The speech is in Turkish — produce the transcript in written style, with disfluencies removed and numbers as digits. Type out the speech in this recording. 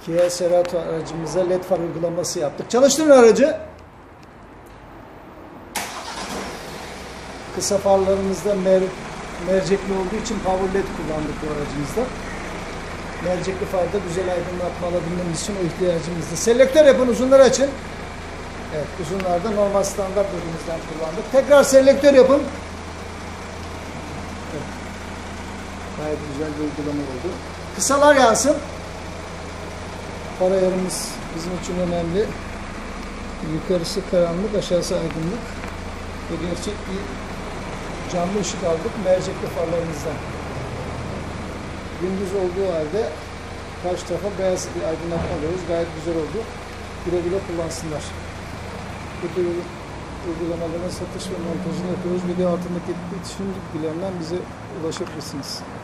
Kia Cerato aracımıza led far uygulaması yaptık. Çalıştırın aracı. Kısa farlarımızda mercekli olduğu için power led kullandık bu aracımızda. Mercekli farda güzel aydınlatma alabilmemiz için o ihtiyacımızdı. Selektör yapın, uzunları açın. Evet, uzunlarda normal standart bölümümüzden kullandık. Tekrar selektör yapın. Evet. Gayet güzel bir uygulama oldu. Kısalar yansın. Far ayarımız bizim için önemli. Yukarısı karanlık, aşağısı aydınlık. Ve gerçek bir canlı ışık aldık mercekli farlarımızdan. Gündüz olduğu halde karşı tarafa beyaz bir aydınlatma alıyoruz. Gayet güzel oldu. Güle güle kullansınlar. Bu tür uygulamaların satış ve montajını yapıyoruz. Video altındaki iletişim bilgilerinden bize ulaşabilirsiniz.